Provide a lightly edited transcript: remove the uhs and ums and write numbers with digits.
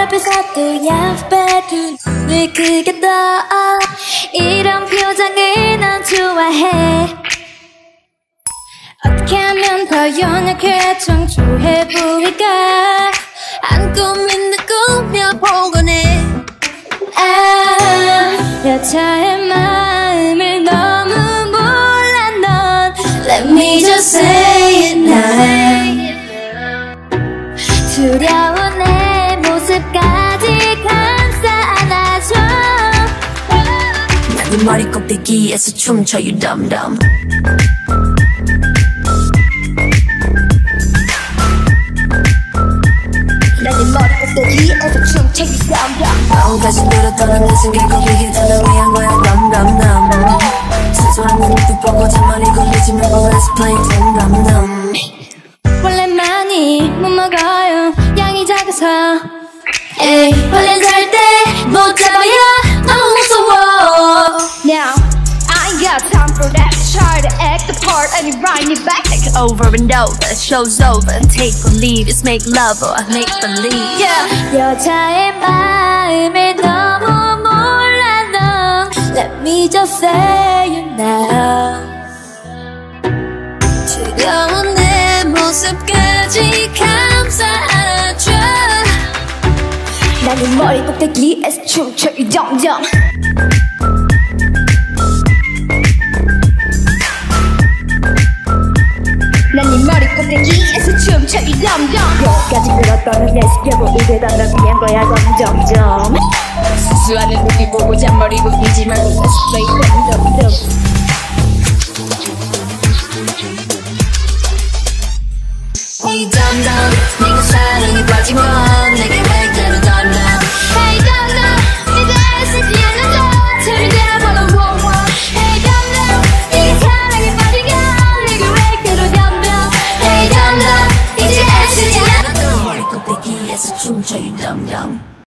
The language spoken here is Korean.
앞에서 또 옆에 두 눈을 크게 떠 이런 표정을 난 좋아해 어떻게 하면 더 연약해 청초해 보일까 안 꾸민 듯 꾸며보곤 해 여자의 마음을 너무 몰라 넌 Let me just say it now 두려운 내 모습까지 감싸 안아줘 난 네 머리 꼭대기에서 춤춰 you dumb dumb 난 네 머리 꼭대기에서 춤춰 you dumb dumb 마음까지 늘었던 내 생각을 이게 다 널 위한 거야 dumb dumb dumb 사소한 눈빛 보고 잔머리 굴리지 말고 let's play dumb dumb dumb 원래 많이 못 먹어요 양이 작아서 에이 원래 잘 때 못 잡아요 너무 무서워 Now I ain't got time for that Try to act the part and you write me back Take it over and over Show's over Take or leave It's make love or make believe yeah. 여자의 마음을 너무 몰라 넌 Let me just say it now 두려운 내 모습까지 감싸 안아줘 난 네 머리 꼭대기에서 춤춰 이 정정 난 네 머리 꼭대기에서 춤춰 이 정정 여기까지 끌었던 내 스케보 이게 다 널 위한 거야 점점점 수수한 눈빛 보고 잔머리 굴리지 말고 Let's play 점점점 이 덤덤 네가 사랑에 빠지면 내게 왜 그런 덤덤 Hey 덤덤 이제 애쓰지 않아줘 재미대로 번호 Woo Won Hey 덤덤 네가 사랑에 빠지면 내게 왜 그런 덤덤 Hey 덤덤 이제 애쓰지 않아줘 머리 꼭대기에서 춤춰 이 덤덤